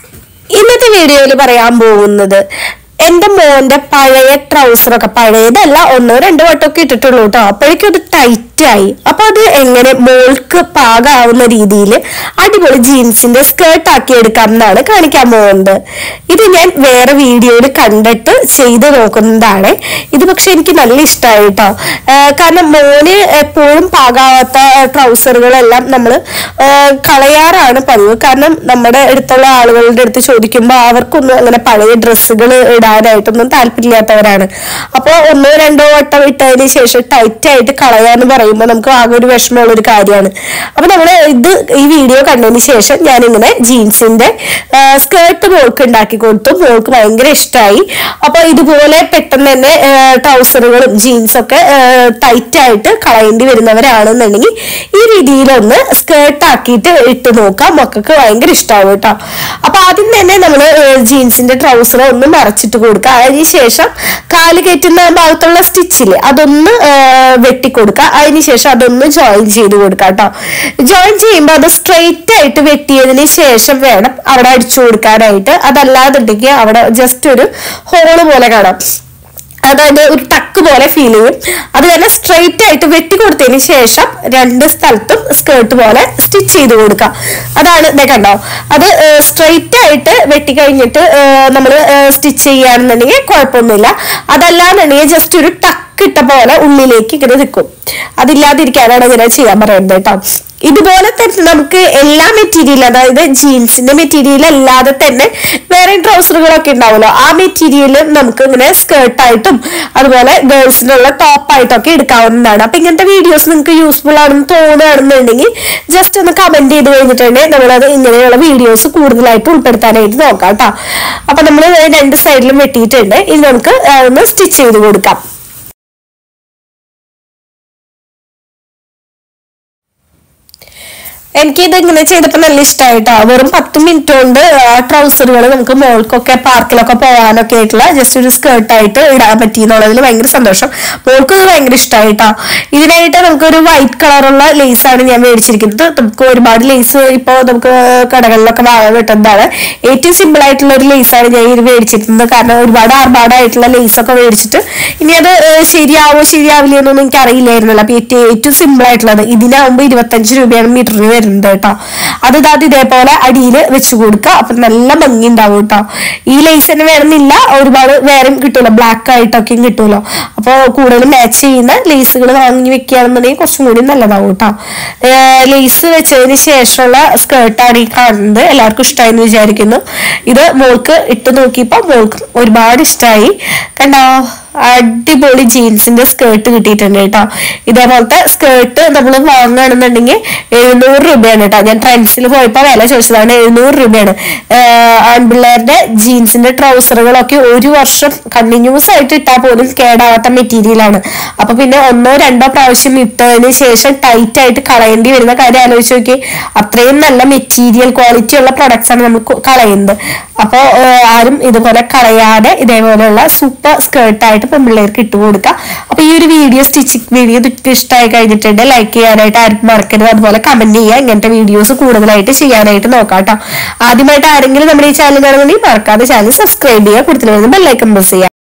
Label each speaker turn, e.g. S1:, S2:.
S1: ഇന്നത്തെ വീഡിയോയിൽ പറയാൻ പോകുന്നത് എന്റെ മോന്റെ പഴയ ട്രൗസറൊക്കെ പഴയതല്ല 1-2 വട്ടമൊക്കെ ഇട്ടിട്ടുള്ളൂ കേട്ടോ. അപ്പോഴേക്കും അത് ടൈറ്റ് ആയി. അപ്പൊ അത് എങ്ങനെ മോൾക്ക് പാകാവുന്ന രീതിയിൽ അടിപൊളി ജീൻസിന്റെ സ്കേർട്ട് ആക്കി എടുക്കാം എന്നാണ് കാണിക്കാൻ പോകുന്നത്. ഇത് ഞാൻ വേറെ വീഡിയോയിൽ കണ്ടിട്ട് ചെയ്ത് നോക്കുന്നതാണ്. ഇത് പക്ഷെ എനിക്ക് നല്ല ഇഷ്ടമായി കേട്ടോ. കാരണം മോന് എപ്പോഴും പാകാവാത്ത ട്രൗസറുകളെല്ലാം നമ്മൾ കളയാറാണ് പതിവ്. കാരണം നമ്മുടെ അടുത്തുള്ള ആളുകളുടെ അടുത്ത് ചോദിക്കുമ്പോൾ അവർക്കൊന്നും അങ്ങനെ പഴയ ഡ്രസ്സുകൾ ഇടാനായിട്ടൊന്നും താല്പര്യമില്ലാത്തവരാണ്. അപ്പോൾ 1-2 വട്ടം ഇട്ടതിന് ശേഷം ടൈറ്റ് ആയിട്ട് കളയാന്ന് പറയുമ്പോൾ നമുക്ക് ആകെ ഒരു വിഷമമുള്ള ഒരു കാര്യമാണ്. അപ്പൊ നമ്മള് ഈ വീഡിയോ കണ്ടതിന് ശേഷം ഞാനിങ്ങനെ ജീൻസിന്റെ സ്കേർട്ട് മോൾക്ക് ഉണ്ടാക്കി കൊടുത്തു. മോൾക്ക് ഭയങ്കര ഇഷ്ടമായി. അപ്പൊ ഇതുപോലെ പെട്ടെന്ന് തന്നെ ട്രൗസറുകളും ജീൻസൊക്കെ ടൈറ്റ് ആയിട്ട് കളയേണ്ടി വരുന്നവരാണെന്നുണ്ടെങ്കിൽ ഈ രീതിയിലൊന്ന് സ്കേർട്ട് ആക്കിയിട്ട് ഇട്ട് നോക്കാം. മക്കൾക്ക് ഭയങ്കര ഇഷ്ടമാവും കേട്ടോ. അപ്പൊ ആദ്യം തന്നെ നമ്മള് ജീൻസിന്റെ ട്രൗസർ ഒന്ന് മറച്ചിട്ട് കൊടുക്കുക. അതിനുശേഷം കാല് കയറ്റുന്ന ഭാഗത്തുള്ള സ്റ്റിച്ചില് അതൊന്ന് വെട്ടിക്കൊടുക്കുക. അതിനുശേഷം അതൊന്ന് ജോയിൻ ചെയ്ത് കൊടുക്കുക കേട്ടോ. ജോയിൻ ചെയ്യുമ്പോൾ അത് സ്ട്രെയിറ്റ് ആയിട്ട് വെട്ടിയതിന് ശേഷം വേണം അവിടെ അടിച്ചു കൊടുക്കാനായിട്ട്. അതല്ലാന്നുണ്ടെങ്കിൽ അവിടെ ജസ്റ്റ് ഒരു ഹോള് പോലെ കാണാം. അതായത് ഒരു ടക്ക് പോലെ ഫീൽ ചെയ്യും. അത് തന്നെ സ്ട്രെയിറ്റ് ആയിട്ട് വെട്ടി കൊടുത്തതിന് ശേഷം 2 സ്ഥലത്തും സ്കേർട്ട് പോലെ സ്റ്റിച്ച് ചെയ്ത് കൊടുക്കുക. അതാണ് കണ്ടോ. അത് സ്ട്രെയിറ്റ് ആയിട്ട് വെട്ടി കഴിഞ്ഞിട്ട് നമ്മൾ സ്റ്റിച്ച് ചെയ്യുകയാണെന്നുണ്ടെങ്കിൽ കുഴപ്പമൊന്നുമില്ല. അതല്ലാന്നുണ്ടെങ്കിൽ ജസ്റ്റ് ഒരു ടക്ക് ഇട്ട പോലെ ഉള്ളിലേക്ക് ഇങ്ങനെ നിൽക്കും. അതില്ലാതിരിക്കാനാണ് ഇങ്ങനെ ചെയ്യാൻ പറയുന്നത് കേട്ടോ. ഇതുപോലെ തന്നെ നമുക്ക് എല്ലാ മെറ്റീരിയലും, അതായത് ജീൻസിന്റെ മെറ്റീരിയൽ അല്ലാതെ തന്നെ വേറെ ട്രൗസറുകളൊക്കെ ഉണ്ടാവുമല്ലോ, ആ മെറ്റീരിയൽ നമുക്ക് ഇങ്ങനെ സ്കേർട്ടായിട്ടും അതുപോലെ ഗേൾസിനുള്ള ടോപ്പായിട്ടൊക്കെ എടുക്കാവുന്നതാണ്. അപ്പൊ ഇങ്ങനത്തെ വീഡിയോസ് നിങ്ങൾക്ക് യൂസ്ഫുൾ ആണെന്ന് തോന്നുകയാണെന്നുണ്ടെങ്കിൽ ജസ്റ്റ് ഒന്ന് കമന്റ് ചെയ്ത് കഴിഞ്ഞിട്ടുണ്ടെങ്കിൽ നമ്മളത് ഇങ്ങനെയുള്ള വീഡിയോസ് കൂടുതലായിട്ട് ഉൾപ്പെടുത്താനായിട്ട് നോക്കാം കേട്ടോ. അപ്പൊ നമ്മൾ 2 സൈഡിലും വെട്ടിയിട്ടുണ്ട്. ഇനി നമുക്ക് ഒന്ന് സ്റ്റിച്ച് ചെയ്ത് കൊടുക്കാം. എനിക്കിത് ഇങ്ങനെ ചെയ്തപ്പോൾ നല്ല ഇഷ്ടമായിട്ടോ. വെറും 10 മിനിറ്റ് കൊണ്ട് ട്രൗസറുകൾ നമുക്ക് മോൾക്കൊക്കെ പാർക്കിലൊക്കെ പോകാനൊക്കെ ആയിട്ടുള്ള ജസ്റ്റ് ഒരു സ്കേർട്ടായിട്ട് ഇടാൻ പറ്റി എന്നുള്ളതിൽ ഭയങ്കര സന്തോഷം. മോൾക്ക് ഇത് ഭയങ്കര ഇഷ്ടമായിട്ടോ. ഇതിനായിട്ട് നമുക്കൊരു വൈറ്റ് കളറുള്ള ലേസാണ് ഞാൻ മേടിച്ചിരിക്കുന്നത്. നമുക്ക് ഒരുപാട് ലേസ് ഇപ്പോൾ നമുക്ക് കടകളിലൊക്കെ വാങ്ങാൻ കിട്ടുന്നതാണ്. ഏറ്റവും സിമ്പിൾ ആയിട്ടുള്ള ഒരു ലേസാണ് ഞാൻ ഇത് മേടിച്ചിരിക്കുന്നത്. കാരണം ഒരുപാട് ആർഭാടായിട്ടുള്ള ലേസൊക്കെ മേടിച്ചിട്ട് ഇനി അത് ശരിയാവില്ല എന്നൊന്നും എനിക്ക് അറിയില്ലായിരുന്നല്ലോ. അപ്പൊ ഏറ്റവും സിമ്പിൾ ആയിട്ടുള്ളത് ഇതിനാവുമ്പോൾ 25 രൂപയാണ് മീറ്ററിന് വരുന്നത് കേട്ടോ. അത് ഇതേപോലെ അടിയിൽ വെച്ച് കൊടുക്കുക. അപ്പൊ നല്ല ഭംഗി ഉണ്ടാവും കേട്ടോ. ഈ ലേസ് തന്നെ വേണമെന്നില്ല, ഒരുപാട് വേറെയും കിട്ടുമല്ലോ, ബ്ലാക്ക് ആയിട്ടൊക്കെയും കിട്ടുമല്ലോ. അപ്പോൾ കൂടുതൽ മാച്ച് ചെയ്യുന്ന ലേസുകൾ വാങ്ങി വെക്കുകയാണെന്നുണ്ടെങ്കിൽ കുറച്ചും കൂടി നല്ലതാവും കേട്ടോ. ലേസ് വെച്ചതിന് ശേഷമുള്ള സ്കേർട്ടാണ് ഈ കാണുന്നത്. എല്ലാവർക്കും ഇഷ്ടമായി എന്ന് വിചാരിക്കുന്നു. ഇത് മോൾക്ക് ഇട്ട് നോക്കിയപ്പോൾ മോൾക്ക് ഒരുപാട് ഇഷ്ടമായി. കണ്ടോ, അടിപൊളി ജീൻസിന്റെ സ്കേർട്ട് കിട്ടിയിട്ടുണ്ട് കേട്ടോ. ഇതേപോലത്തെ സ്കേർട്ട് നമ്മൾ വാങ്ങുകയാണെന്നുണ്ടെങ്കിൽ 700 രൂപയാണ് കേട്ടോ. ഞാൻ ട്രെൻഡ്സിൽ പോയപ്പോൾ വില ചോദിച്ചതാണ്, 700 രൂപയാണ്. ആൺപിള്ളേരുടെ ജീൻസിന്റെ ട്രൗസറുകളൊക്കെ 1 വർഷം കണ്ടിന്യൂസ് ആയിട്ട് ഇട്ടാൽ പോലും കേടാവാത്ത മെറ്റീരിയലാണ്. അപ്പൊ പിന്നെ 1-2 പ്രാവശ്യം ഇട്ടതിന് ശേഷം ടൈറ്റ് ആയിട്ട് കളയേണ്ടി വരുന്ന കാര്യം ആലോചിച്ച് നോക്കി. അത്രയും നല്ല മെറ്റീരിയൽ ക്വാളിറ്റി ഉള്ള പ്രൊഡക്ട്സ് ആണ് നമ്മൾ കളയുന്നത്. അപ്പോൾ ആരും ഇതുപോലെ കളയാതെ ഇതേപോലെയുള്ള സൂപ്പർ സ്കേർട്ടായിട്ട് പെൺപിള്ളേർക്ക് ഇട്ട് കൊടുക്കാം. അപ്പൊ ഈ ഒരു സ്റ്റിച്ചിങ് വീഡിയോ ഇഷ്ടമായി കഴിഞ്ഞിട്ടുണ്ട് ലൈക്ക് ചെയ്യാനായിട്ട് ആരും മറക്കരുത്. അതുപോലെ കമന്റ് ചെയ്യുക. ഇങ്ങനത്തെ വീഡിയോസ് കൂടുതലായിട്ട് ചെയ്യാനായിട്ട് നോക്കാം കേട്ടോ. ആദ്യമായിട്ട് ആരെങ്കിലും നമ്മുടെ ഈ ചാനൽ കാണുന്നുണ്ടെങ്കിൽ മറക്കാതെ ചാനൽ സബ്സ്ക്രൈബ് ചെയ്യുക. കൂടുതൽ ബെൽ ഐക്കൺ പ്രസ് ചെയ്യുക.